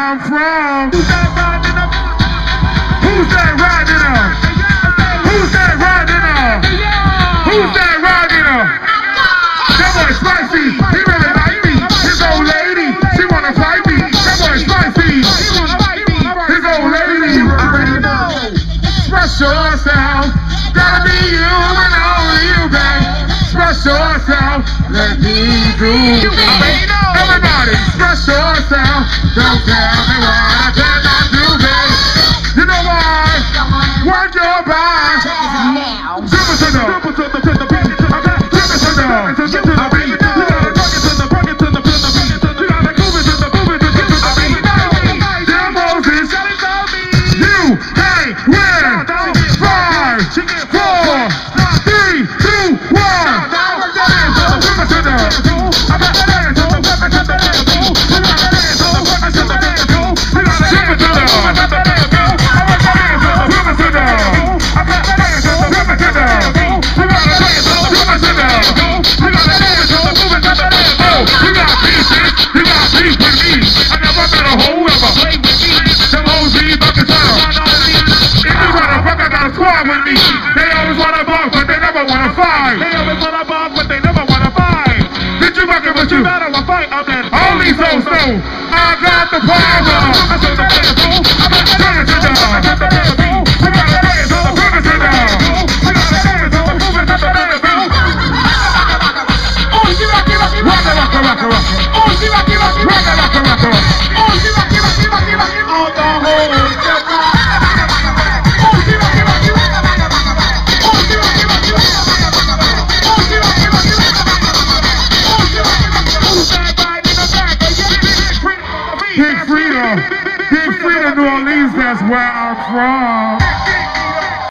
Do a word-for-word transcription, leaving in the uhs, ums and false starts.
I'm from. Who's that riding up? Who's that riding up? Who's that riding up? Who's that riding up? That boy spicy, he really like me. His old lady, she wanna fight me. That boy spicy, his old lady, you already know. Express yourself, gotta be you and only you, babe. Express yourself, let me do you. Everybody, express yourself. Don't tell me what I cannot do, babe. You know why? Work your body. Now. Jump to the, jump to the, to the, jump to the. I mean, you gotta bring it to the, bring it to the, bring it to the, bring it to the. You gotta move it to the, move it to the. I mean, damn Moses, you, hey, win. Five, four, three, two, one. Jump to the. I'm not ready to the, jump to the. They always wanna bump, but they never wanna fight. They always wanna bump, but they never wanna fight. Did you fucking with you? Better wanna fight up there. Only so so. I got the power. I said the better go. I'm not gonna turn it down. I got the better go. I got the better go. Turn it down. I got the better go. Move it to the better go. Oh, she rocky rocky rocky rocky rocky rocky. Oh, she rocky rocky rocky rocky rocky. Oh, she rocky rocky rocky rocky. On the whole. Big Freedom, Big Freedom, New Orleans, that's where I'm from.